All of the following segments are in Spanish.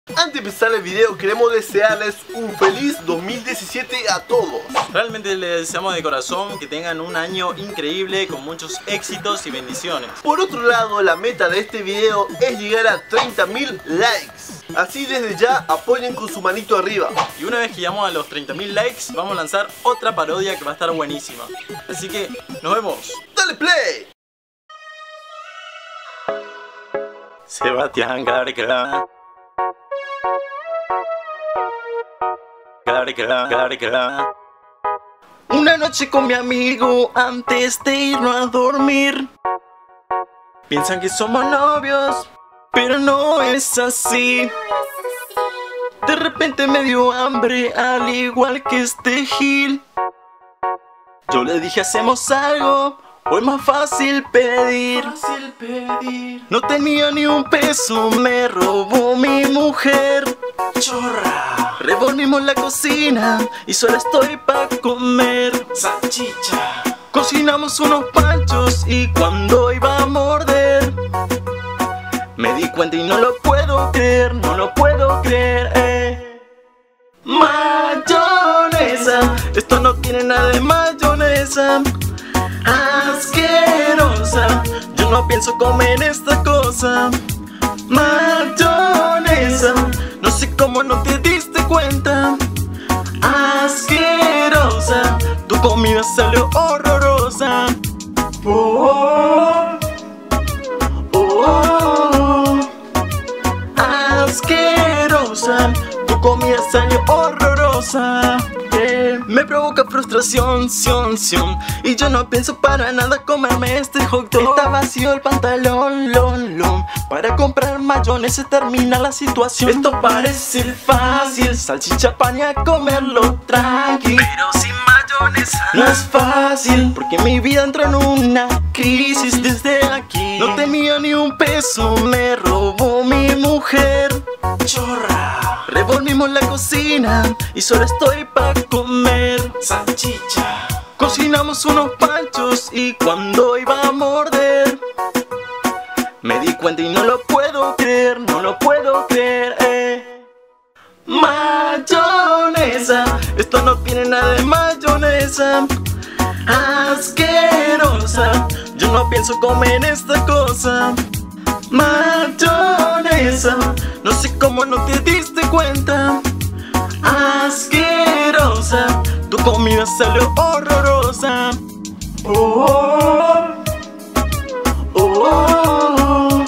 Antes de empezar el video queremos desearles un feliz 2017 a todos. Realmente les deseamos de corazón que tengan un año increíble con muchos éxitos y bendiciones. Por otro lado, la meta de este video es llegar a 30.000 likes. Así desde ya apoyen con su manito arriba. Y una vez que llegamos a los 30.000 likes vamos a lanzar otra parodia que va a estar buenísima. Así que nos vemos. ¡Dale play! Sebastián García. Una noche con mi amigo antes de irnos a dormir. Piensan que somos novios, pero no es así. De repente me dio hambre, al igual que este Gil. Yo le dije hacemos algo, o es más fácil pedir. No tenía ni un peso, me robó mi mujer. Chorra. Revolvimos la cocina y solo estoy pa' comer salchicha. Cocinamos unos panchos y cuando iba a morder me di cuenta y no lo puedo creer, no lo puedo creer. Mayonesa, esto no tiene nada de mayonesa. Asquerosa, yo no pienso comer esta cosa. Mayonesa, no sé cómo no te diste cuenta. Asquerosa, tu comida salió horrorosa. Oh, oh, oh. Asquerosa, tu comida salió horrorosa. Me provoca frustración, y yo no pienso para nada comerme este hot dog. Está vacío el pantalón, para comprar mayonesa termina la situación. Esto parece fácil, salchicha pan y a comerlo tranqui. Pero sin mayonesa no es fácil, porque mi vida entró en una crisis desde aquí. No tenía ni un peso, me robó mi mujer. Chorra. Revolvimos la cocina y solo estoy pa' comer salchicha. Cocinamos unos panchos y cuando iba a morder me di cuenta y no lo puedo creer, no lo puedo creer. Mayonesa, esto no tiene nada de mayonesa. Asquerosa, yo no pienso comer esta cosa. Mayonesa, no sé cómo no te diste cuenta. Asquerosa, tu comida salió horrorosa. Oh, oh, oh.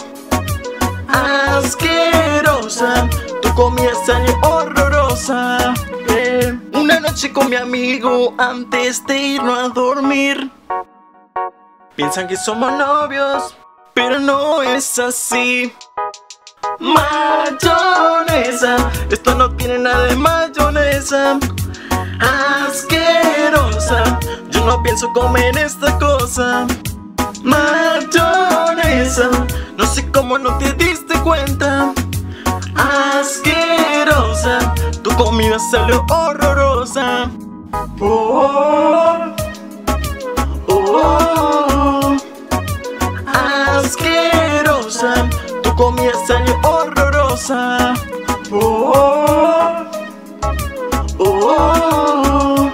Asquerosa, tu comida salió horrorosa. Una noche con mi amigo antes de irnos a dormir. Piensan que somos novios, pero no es así. Mayonesa, esto no tiene nada de mayonesa. Asquerosa, yo no pienso comer esta cosa. Mayonesa, no sé cómo no te diste cuenta. Asquerosa, tu comida salió horrorosa. Oh, oh, oh. Asquerosa, tu comida salió horrorosa. Oh, oh, oh.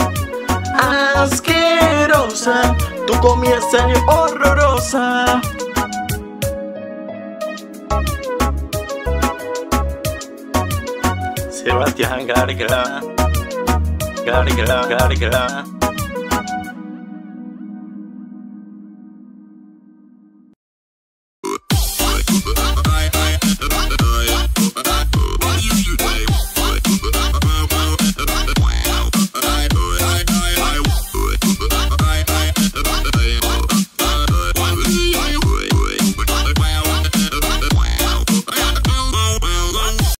Asquerosa, tu comida salió horrorosa. Sebastián García.